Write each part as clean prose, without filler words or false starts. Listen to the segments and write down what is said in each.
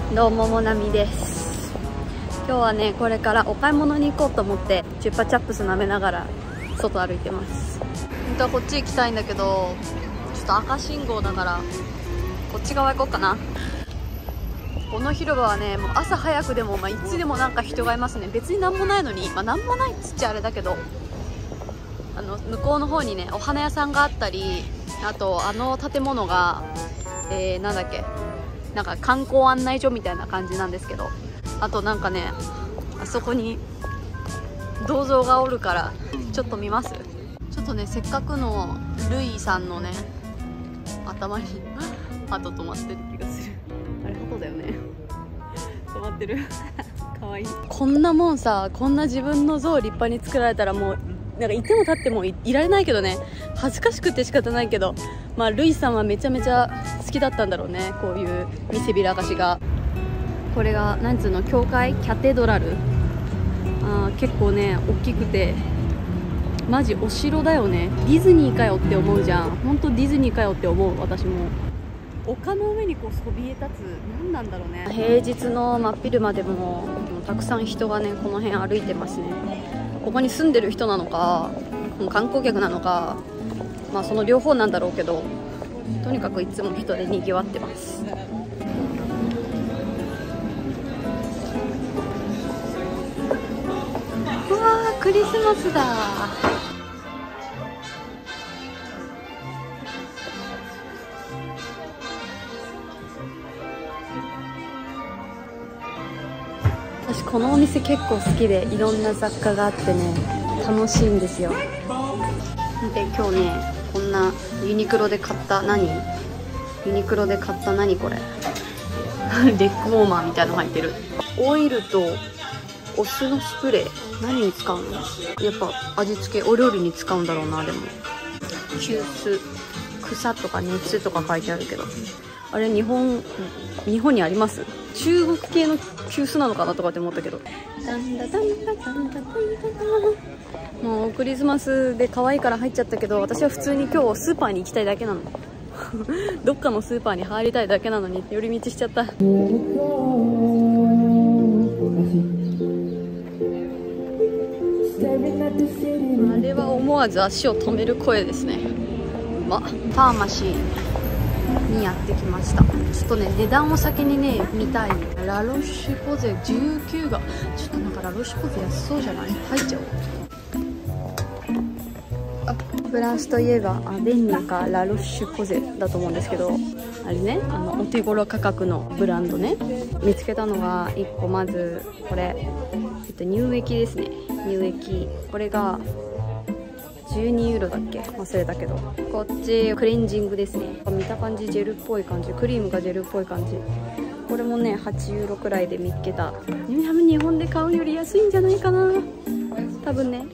どうももなみです。今日はねこれからお買い物に行こうと思ってチュッパチャップス舐めながら外歩いてます。本当はこっち行きたいんだけどちょっと赤信号だからこっち側行こうかな。この広場はねもう朝早くでも、いつでもなんか人がいますね。別になんもないのに、なんもないっつっちゃあれだけど、向こうの方にねお花屋さんがあったり、あと建物がなんだっけ、なんか観光案内所みたいな感じなんですけど、あとなんかねあそこに銅像がおるからちょっと見ます。ちょっとねせっかくのルイさんのね頭に鳩止まってる気がする。あれ鳩だよね。止まってるかわいい。こんなもんさ、こんな自分の像立派に作られたらもうなんかいても立っても いられないけどね、恥ずかしくて仕方ないけど、ルイさんはめちゃめちゃ好きだったんだろうね、こういう見せびらかしが。これがなんつうの、教会キャテドラル、結構ね大きくてマジお城だよね。ディズニーかよって思うじゃん。本当ディズニーかよって思う。私も丘の上にこうそびえ立つ、何なんだろうね。平日の真っ昼間でもたくさん人がねこの辺歩いてますね。ここに住んでる人なのか観光客なのか、その両方なんだろうけど、とにかくいつも人でにぎわってます。うわー、クリスマスだ。私このお店結構好きで、いろんな雑貨があってね楽しいんですよ。で今日ねこんなユニクロで買った何これレッグウォーマーみたいなの入ってる。オイルとお酢のスプレー、何に使うの？やっぱ味付けお料理に使うんだろうな。でも急須、草とか熱とか書いてあるけど、あれ日本にあります？中国系の急須なのかなとかって思ったけど、もうクリスマスで可愛いから入っちゃったけど、私は普通に今日スーパーに行きたいだけなのどっかのスーパーに入りたいだけなのに寄り道しちゃった。あれは思わず足を止める声ですね。ファーマシーにやってきました。ちょっとね値段を先にね見たい。ラロシュポゼ19がちょっとなんかラロシュポゼ安そうじゃない？入っちゃおう。フランスといえばアベンニュかラロシュポゼだと思うんですけど、あれねお手頃価格のブランドね見つけたのが1個。まずこれ、乳液ですね。乳液、これが12ユーロだっけ、忘れたけど。こっちクレンジングですね。見た感じジェルっぽい感じ、クリームがジェルっぽい感じ。これもね8ユーロくらいで見つけた。日本で買うより安いんじゃないかな多分ね。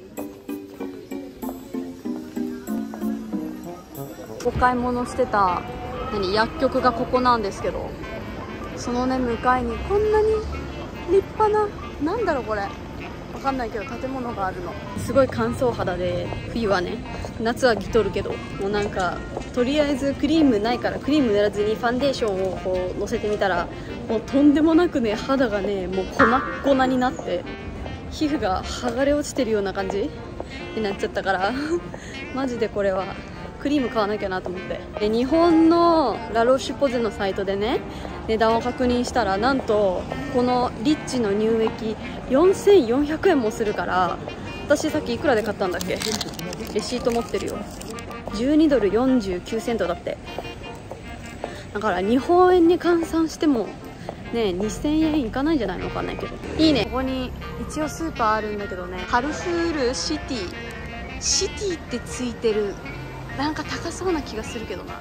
お買い物してた薬局がここなんですけど、そのね向かいにこんなに立派な、なんだろうこれわかんないけど建物があるの。すごい乾燥肌で、冬はね、夏は着とるけど、もうなんかとりあえずクリームないからクリーム塗らずにファンデーションをこうのせてみたら、もうとんでもなくね肌がねもう粉っ粉になって皮膚が剥がれ落ちてるような感じになっちゃったからマジでこれはクリーム買わなきゃなと思って。で日本のラロシュポゼのサイトでね値段を確認したら、なんとこのリッチの乳液4400円もするから、私さっきいくらで買ったんだっけ、レシート持ってるよ。12ドル49セントだって。だから日本円に換算してもね2000円いかないんじゃないの、わかんないけど。いいね。ここに一応スーパーあるんだけどね、カルフールシティってついてる。なんか高そうな気がするけどな。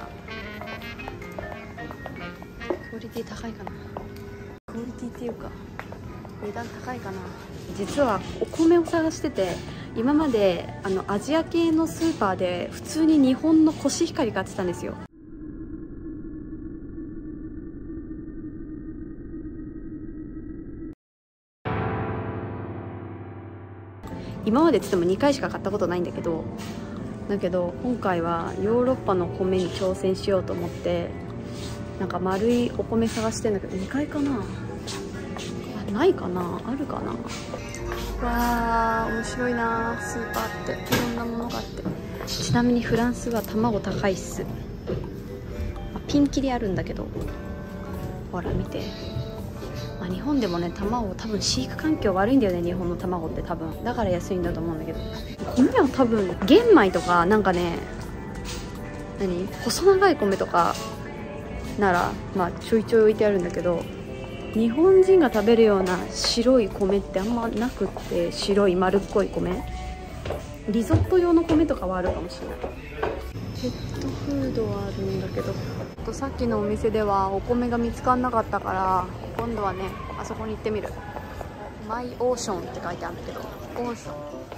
クオリティ高いかな。クオリティっていうか値段高いかな。実はお米を探してて、今までアジア系のスーパーで普通に日本のコシヒカリ買ってたんですよ。今までつっても2回しか買ったことないんだけど、今回はヨーロッパの米に挑戦しようと思ってなんか丸いお米探してんだけど、2階かなあ、ないかな、あるかな。わー面白いな、スーパーっていろんなものがあって。ちなみにフランスは卵高いっす。ピンキリあるんだけど、ほら見て、日本でもね、卵多分飼育環境悪いんだよね、日本の卵って多分だから安いんだと思うんだけど、米は多分玄米とかなんかね、細長い米とかならちょいちょい置いてあるんだけど、日本人が食べるような白い米ってあんまなくって、白い丸っこい米、リゾット用の米とかはあるかもしれない。ペットフードはあるんだけど、さっきのお店ではお米が見つからなかったから、今度はね、あそこに行ってみる。マイオーションって書いてあるんだけど、オーション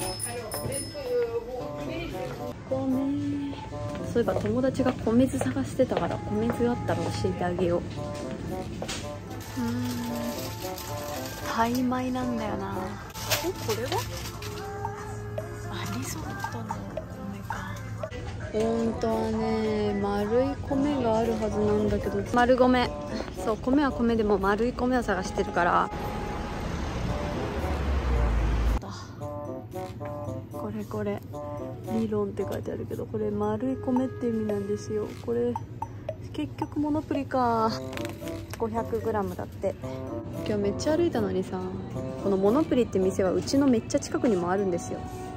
米。そういえば友達が米酢探してたから、米酢あったら教えてあげよう。タイ米なんだよな。これはリゾットの米か。本当はね、丸い米があるはずなんだけど、丸米。そう、米は米でも丸い米を探してるから。これ理論って書いてあるけど、これ丸い米って意味なんですよ。これ結局モノプリか。 500g だって。今日めっちゃ歩いたのにさ、このモノプリって店はうちのめっちゃ近くにもあるんですよ。